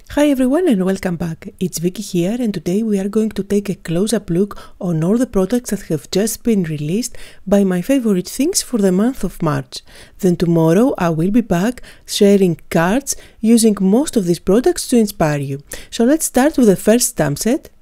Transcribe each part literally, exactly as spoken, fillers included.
Hi everyone and welcome back. It's Vicky here, and today we are going to take a close-up look on all the products that have just been released by my favorite things for the month of March. Then tomorrow I will be back sharing cards using most of these products to inspire you. So let's start with the first stamp set.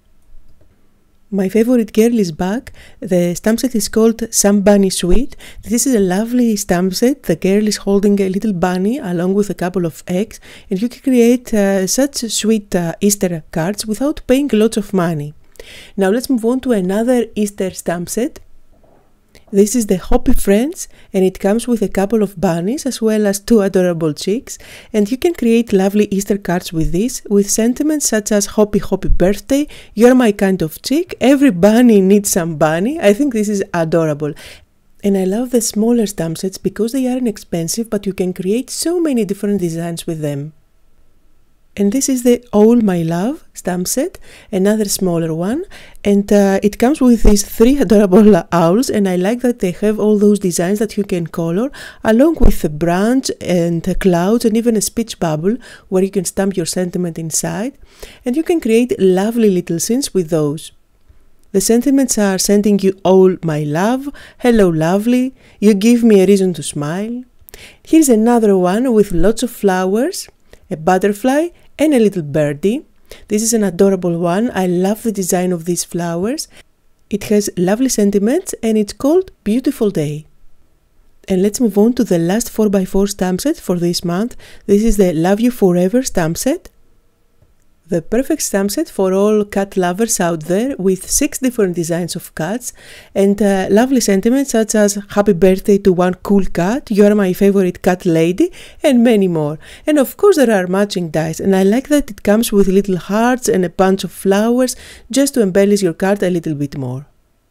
My favorite girl is back. The stamp set is called Some Bunny Sweet. This is a lovely stamp set. The girl is holding a little bunny along with a couple of eggs, and you can create uh, such sweet uh, Easter cards without paying lots of money. Now let's move on to another Easter stamp set. This is the Hoppy Friends, and it comes with a couple of bunnies as well as two adorable chicks, and you can create lovely Easter cards with this, with sentiments such as Hoppy Hoppy Birthday, You're my kind of chick, Every bunny needs some bunny. I think this is adorable. And I love the smaller stamp sets because they are inexpensive, but you can create so many different designs with them. And this is the All My Love stamp set, another smaller one, and uh, it comes with these three adorable owls, and I like that they have all those designs that you can color, along with a branch and a cloud and even a speech bubble where you can stamp your sentiment inside, and you can create lovely little scenes with those. The sentiments are sending you all my love, hello lovely, you give me a reason to smile. Here's another one with lots of flowers, a butterfly, and a little birdie. This is an adorable one. I love the design of these flowers. It has lovely sentiments and it's called Beautiful Day. And let's move on to the last four by four stamp set for this month. This is the Love You Forever stamp set. The perfect stamp set for all cat lovers out there, with six different designs of cats and uh, lovely sentiments such as Happy Birthday to one cool cat, You're my favorite cat lady, and many more. And of course there are matching dies, and I like that it comes with little hearts and a bunch of flowers just to embellish your card a little bit more.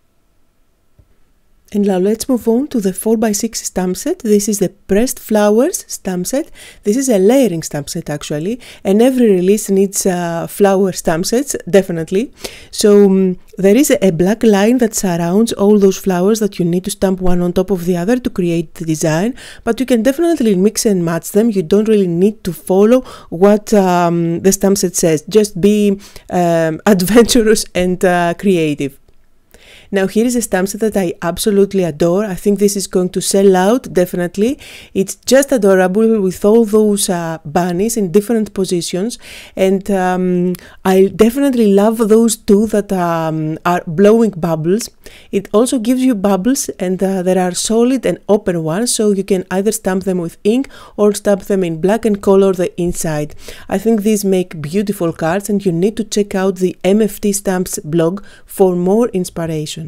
And now let's move on to the four by six stamp set. This is the Pressed Flowers stamp set. This is a layering stamp set actually, and every release needs uh, flower stamp sets, definitely. So um, there is a black line that surrounds all those flowers that you need to stamp one on top of the other to create the design, but you can definitely mix and match them. You don't really need to follow what um, the stamp set says. Just be um, adventurous and uh, creative. Now here is a stamp set that I absolutely adore. I think this is going to sell out, definitely. It's just adorable with all those uh, bunnies in different positions, and um, I definitely love those two that um, are blowing bubbles. It also gives you bubbles, and uh, there are solid and open ones, so you can either stamp them with ink or stamp them in black and color the inside. I think these make beautiful cards, and you need to check out the M F T Stamps blog for more inspiration.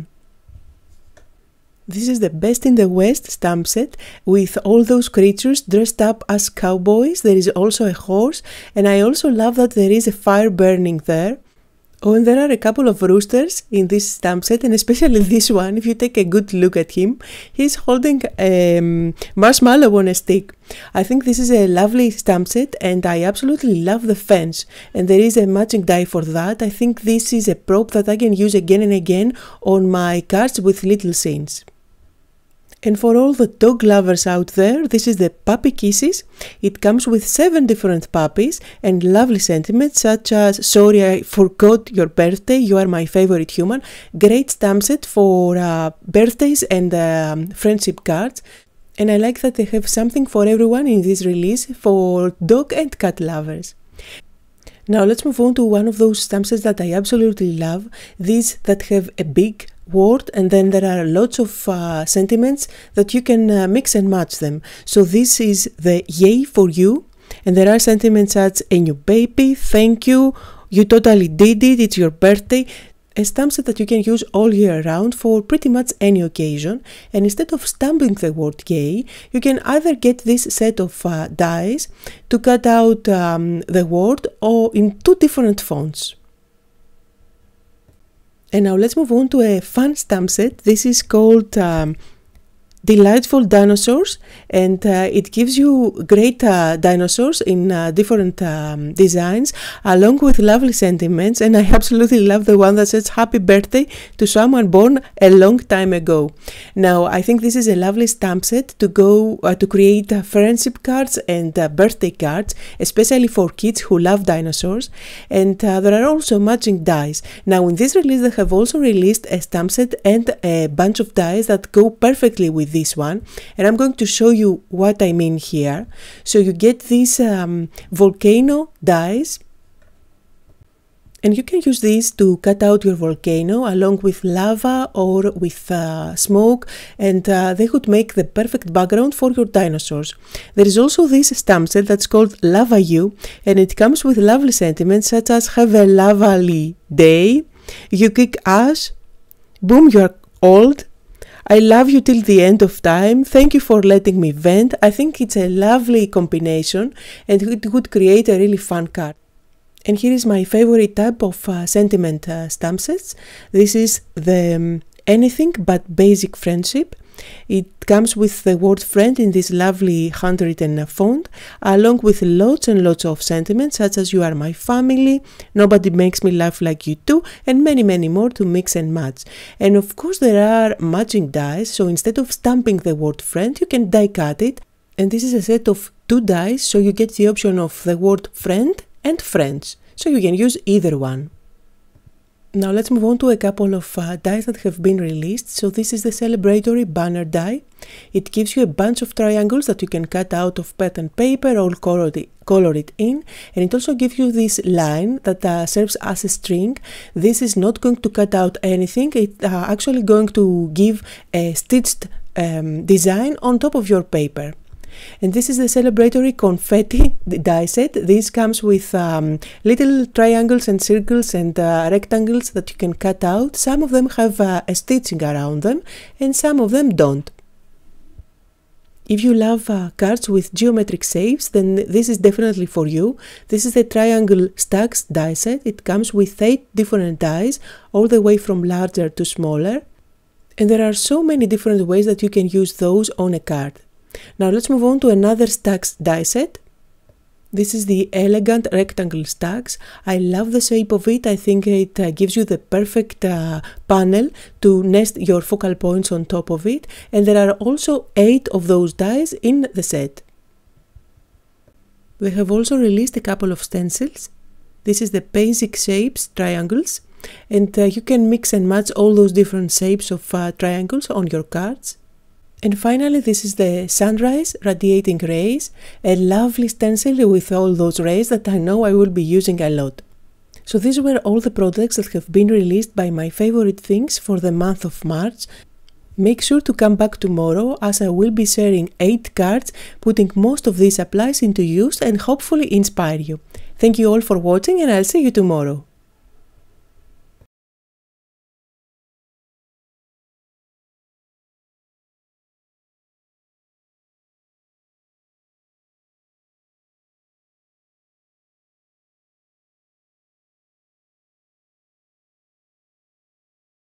This is the Best in the West stamp set with all those creatures dressed up as cowboys. There is also a horse, and I also love that there is a fire burning there. Oh, and there are a couple of roosters in this stamp set, and especially this one. If you take a good look at him, he's holding a um, marshmallow on a stick. I think this is a lovely stamp set, and I absolutely love the fence, and there is a matching die for that. I think this is a prop that I can use again and again on my cards with little scenes. And for all the dog lovers out there, this is the Puppy Kisses. It comes with seven different puppies and lovely sentiments such as Sorry I forgot your birthday, you are my favorite human. Great stamp set for uh, birthdays and um, friendship cards. And I like that they have something for everyone in this release for dog and cat lovers. Now let's move on to one of those stamp sets that I absolutely love. These that have a big word, and then there are lots of uh, sentiments that you can uh, mix and match them. So this is the Yay for You, and there are sentiments such a new baby, thank you, you totally did it, it's your birthday. A stamp set that you can use all year round for pretty much any occasion, and instead of stamping the word yay, you can either get this set of uh, dies to cut out um, the word or in two different fonts. And now let's move on to a fun stamp set. This is called um, delightful dinosaurs, and uh, it gives you great uh, dinosaurs in uh, different um, designs along with lovely sentiments, and I absolutely love the one that says happy birthday to someone born a long time ago. Now I think this is a lovely stamp set to go uh, to create uh, friendship cards and uh, birthday cards, especially for kids who love dinosaurs, and uh, there are also matching dies. Now in this release they have also released a stamp set and a bunch of dies that go perfectly with this one, and I'm going to show you what I mean here. So you get these um, volcano dies, and you can use these to cut out your volcano along with lava or with uh, smoke, and uh, they would make the perfect background for your dinosaurs. There is also this stamp set that's called Lava You, and it comes with lovely sentiments such as have a lovely day, you kick ass, boom you're old, I love you till the end of time, thank you for letting me vent. I think it's a lovely combination and it would create a really fun card. And here is my favorite type of uh, sentiment uh, stamp sets. This is the um, anything but basic friendship. It comes with the word friend in this lovely handwritten font, along with lots and lots of sentiments such as you are my family, nobody makes me laugh like you do, and many many more to mix and match. And of course there are matching dies, so instead of stamping the word friend you can die cut it, and this is a set of two dies, so you get the option of the word friend and friends, so you can use either one. Now let's move on to a couple of uh, dies that have been released. So this is the celebratory banner die. It gives you a bunch of triangles that you can cut out of pattern paper or color it, color it in, and it also gives you this line that uh, serves as a string. This is not going to cut out anything, it's uh, actually going to give a stitched um, design on top of your paper. And this is the celebratory confetti die set. This comes with um, little triangles and circles and uh, rectangles that you can cut out. Some of them have uh, a stitching around them and some of them don't. If you love uh, cards with geometric shapes, then this is definitely for you. This is the triangle stacks die set. It comes with eight different dies, all the way from larger to smaller. And there are so many different ways that you can use those on a card. Now let's move on to another stacks die set. This is the elegant rectangle stacks. I love the shape of it. I think it uh, gives you the perfect uh, panel to nest your focal points on top of it. And there are also eight of those dies in the set. They have also released a couple of stencils. This is the basic shapes triangles. And uh, you can mix and match all those different shapes of uh, triangles on your cards. And finally, this is the sunrise radiating rays, a lovely stencil with all those rays that I know I will be using a lot. So these were all the products that have been released by my favorite things for the month of March. Make sure to come back tomorrow as I will be sharing eight cards, putting most of these supplies into use and hopefully inspire you. Thank you all for watching and I'll see you tomorrow.